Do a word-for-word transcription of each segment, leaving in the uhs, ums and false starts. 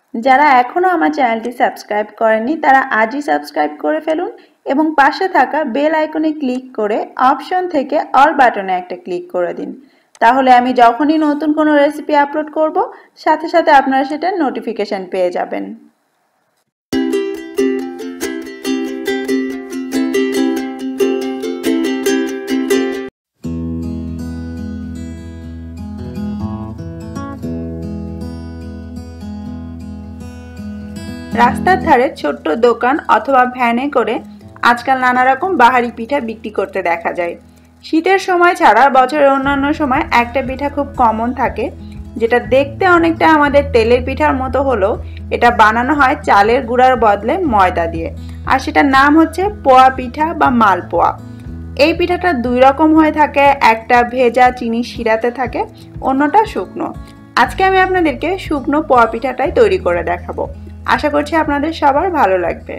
যারা এখনো আমার চ্যানেলটি সাবস্ক্রাইব করেননি তারা আজই সাবস্ক্রাইব করে ফেলুন এবং পাশে থাকা বেল আইকনে ক্লিক করে অপশন থেকে অল বাটনে একটা ক্লিক করে দিন। তাহলে আমি যখনই নতুন কোনো রেসিপি আপলোড করব সাথে সাথে আপনারা সেটার নোটিফিকেশন পেয়ে যাবেন। রাস্তার ধারে ছোট্ট দোকান অথবা ভ্যানে করে আজকাল নানা রকম বাহারি পিঠা বিক্রি করতে দেখা যায়। শীতের সময় ছাড়া বছরের অন্যান্য সময় একটা পিঠা খুব কমন থাকে, যেটা দেখতে অনেকটা আমাদের তেলের পিঠার মতো হলেও এটা বানানো হয় চালের গুঁড়ার বদলে ময়দা দিয়ে, আর সেটার নাম হচ্ছে পোয়া পিঠা বা মালপোয়া। এই পিঠাটা দুই রকম হয়ে থাকে, একটা ভেজা চিনি শিরাতে থাকে, অন্যটা শুকনো। আজকে আমি আপনাদেরকে শুকনো পোয়া পিঠাটাই তৈরি করে দেখাবো। আশা করছি আপনাদের সবার ভালো লাগবে।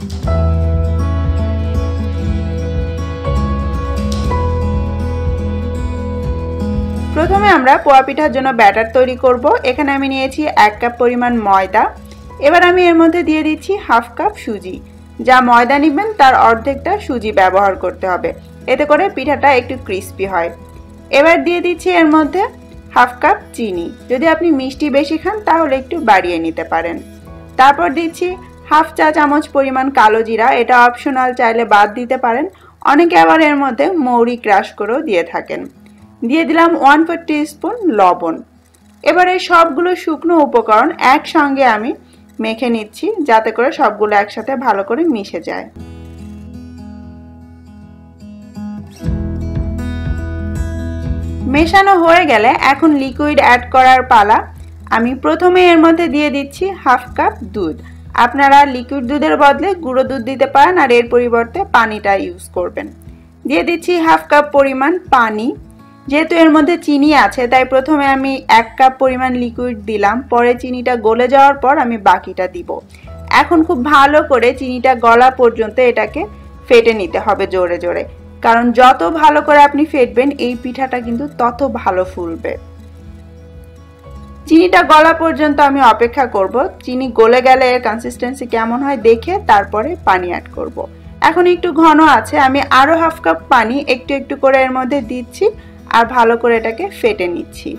প্রথমে আমরা পোয়া পিঠার জন্য ব্যাটার তৈরি করব। এখানে আমি নিয়েছি এক কাপ পরিমাণ ময়দা। এবার আমি এর মধ্যে দিয়ে দিচ্ছি হাফ কাপ সুজি। যা ময়দা নেবেন তার অর্ধেকটা সুজি ব্যবহার করতে হবে, এতে করে পিঠাটা একটু ক্রিস্পি হয়। এবার দিয়ে দিচ্ছি এর মধ্যে হাফ কাপ চিনি। যদি আপনি মিষ্টি বেশি খান তাহলে একটু বাড়িয়ে নিতে পারেন। তারপর দিচ্ছি হাফ চা চামচ পরিমাণ কালো জিরা, এটা অপশনাল, চাইলে বাদ দিতে পারেন। অনেকে আবার এর মধ্যে মৌরি ক্রাশ করেও দিয়ে থাকেন। দিয়ে দিলাম ওয়ান ফোর টিস্পুন লবণ। এবার এই সবগুলো শুকনো উপকরণ একসঙ্গে আমি মেখে নিচ্ছি, যাতে করে সবগুলো একসাথে ভালো করে মিশে যায়। মেশানো হয়ে গেলে এখন লিকুইড অ্যাড করার পালা। আমি প্রথমে এর মধ্যে দিয়ে দিচ্ছি হাফ কাপ দুধ। আপনারা লিকুইড দুধের বদলে গুঁড়ো দুধ দিতে পারেন, আর এর পরিবর্তে পানিটা ইউজ করবেন। দিয়ে দিচ্ছি হাফ কাপ পরিমাণ পানি। যেহেতু এর মধ্যে চিনি আছে তাই প্রথমে আমি এক কাপ পরিমাণ লিকুইড দিলাম, পরে চিনিটা গলে যাওয়ার পর আমি বাকিটা দিব। এখন খুব ভালো করে চিনিটা গলা পর্যন্ত এটাকে ফেটে নিতে হবে জোরে জোরে, কারণ যত ভালো করে আপনি ফেটবেন এই পিঠাটা কিন্তু তত ভালো ফুলবে। চিনিটা গলা পর্যন্ত আমি অপেক্ষা করব। চিনি গলে গেলে এর কনসিস্টেন্সি কেমন হয় দেখে তারপরে পানি অ্যাড করব। এখন একটু ঘন আছে, আমি আরো হাফ কাপ পানি একটু একটু করে এর মধ্যে দিচ্ছি আর ভালো করে এটাকে ফেটে নিচ্ছি।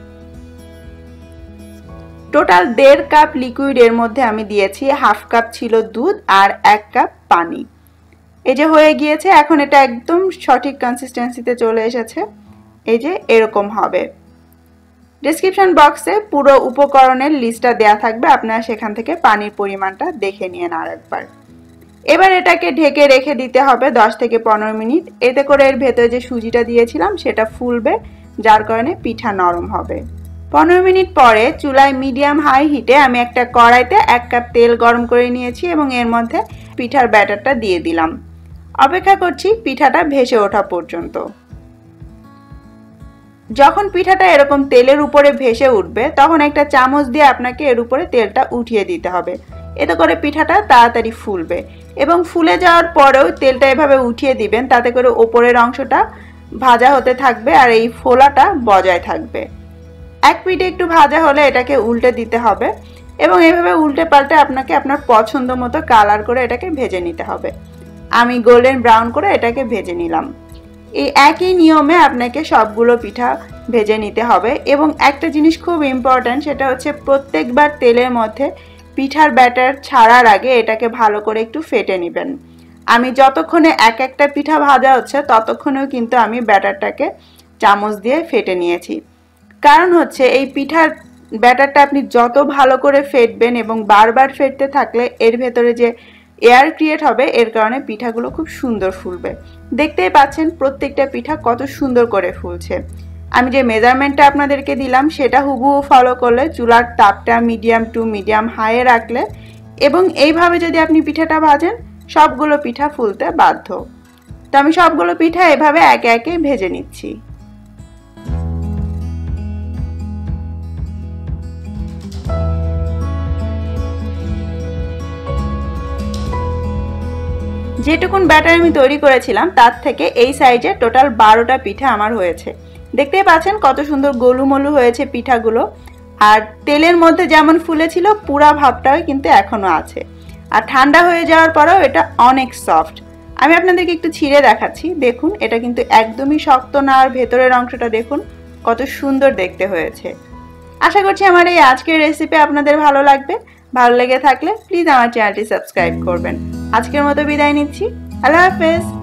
টোটাল দেড় কাপ লিকুইড এর মধ্যে আমি দিয়েছি, হাফ কাপ ছিল দুধ আর এক কাপ পানি। এই যে হয়ে গিয়েছে, এখন এটা একদম সঠিক কনসিস্টেন্সিতে চলে এসেছে। এই যে এরকম হবে। ডেসক্রিপশন বক্সে পুরো উপকরণের লিস্টটা দেয়া থাকবে, আপনারা সেখান থেকে পানির পরিমাণটা দেখে নিন আরেকবার। এবার এটাকে ঢেকে রেখে দিতে হবে দশ থেকে পনেরো মিনিট। এতে করে এর ভেতরে যে সুজিটা দিয়েছিলাম সেটা ফুলবে, যার কারণে পিঠা নরম হবে। পনেরো মিনিট পরে চুলায় মিডিয়াম হাই হিটে আমি একটা কড়াইতে এক কাপ তেল গরম করে নিয়েছি এবং এর মধ্যে পিঠার ব্যাটারটা দিয়ে দিলাম। অপেক্ষা করছি পিঠাটা ভেসে ওঠা পর্যন্ত। যখন পিঠাটা এরকম তেলের উপরে ভেসে উঠবে তখন একটা চামচ দিয়ে আপনাকে এর উপরে তেলটা উঠিয়ে দিতে হবে, এতে করে পিঠাটা তাড়াতাড়ি ফুলবে। এবং ফুলে যাওয়ার পরেও তেলটা এভাবে উঠিয়ে দিবেন, তাতে করে ওপরের অংশটা ভাজা হতে থাকবে আর এই ফোলাটা বজায় থাকবে। এক পিঠে একটু ভাজা হলে এটাকে উল্টে দিতে হবে এবং এভাবে উল্টে পাল্টে আপনাকে আপনার পছন্দ মতো কালার করে এটাকে ভেজে নিতে হবে। আমি গোল্ডেন ব্রাউন করে এটাকে ভেজে নিলাম। এই একই নিয়মে আপনাকে সবগুলো পিঠা ভেজে নিতে হবে। এবং একটা জিনিস খুব ইম্পর্ট্যান্ট, সেটা হচ্ছে প্রত্যেকবার তেলের মধ্যে পিঠার ব্যাটার ছাড়ার আগে এটাকে ভালো করে একটু ফেটে নেবেন। আমি যতক্ষণে এক একটা পিঠা ভাজা হচ্ছে ততক্ষণেও কিন্তু আমি ব্যাটারটাকে চামচ দিয়ে ফেটে নিয়েছি। কারণ হচ্ছে এই পিঠার ব্যাটারটা আপনি যত ভালো করে ফেটবেন এবং বারবার ফেটতে থাকলে এর ভেতরে যে এয়ার ক্রিয়েট হবে, এর কারণে পিঠাগুলো খুব সুন্দর ফুলবে। দেখতেই পাচ্ছেন প্রত্যেকটা পিঠা কত সুন্দর করে ফুলছে। আমি যে মেজারমেন্টটা আপনাদেরকে দিলাম সেটা হুবহু ফলো করলে, চুলার তাপটা মিডিয়াম টু মিডিয়াম হাইয়ে রাখলে এবং এইভাবে যদি আপনি পিঠাটা ভাজেন সবগুলো পিঠা ফুলতে বাধ্য। তো আমি সবগুলো পিঠা এভাবে একে একে ভেজে নিচ্ছি। যেটুকুন ব্যাটার আমি তৈরি করেছিলাম তার থেকে এই সাইজে টোটাল বারোটা পিঠা আমার হয়েছে। দেখতেই পাচ্ছেন কত সুন্দর গোলুমলু হয়েছে পিঠাগুলো। আর তেলের মধ্যে যেমন ফুলেছিল পুরা ভাবটাও কিন্তু এখনো আছে। আর ঠান্ডা হয়ে যাওয়ার পরেও এটা অনেক সফট। আমি আপনাদেরকে একটু ছিঁড়ে দেখাচ্ছি, দেখুন এটা কিন্তু একদমই শক্ত না, আর ভেতরের অংশটা দেখুন কত সুন্দর দেখতে হয়েছে। আশা করছি আমার এই আজকের রেসিপি আপনাদের ভালো লাগবে। ভালো লেগে থাকলে প্লিজ আমার চ্যানেলটি সাবস্ক্রাইব করবেন। আজকের মতো বিদায় নিচ্ছি, আল্লাহ হাফেজ।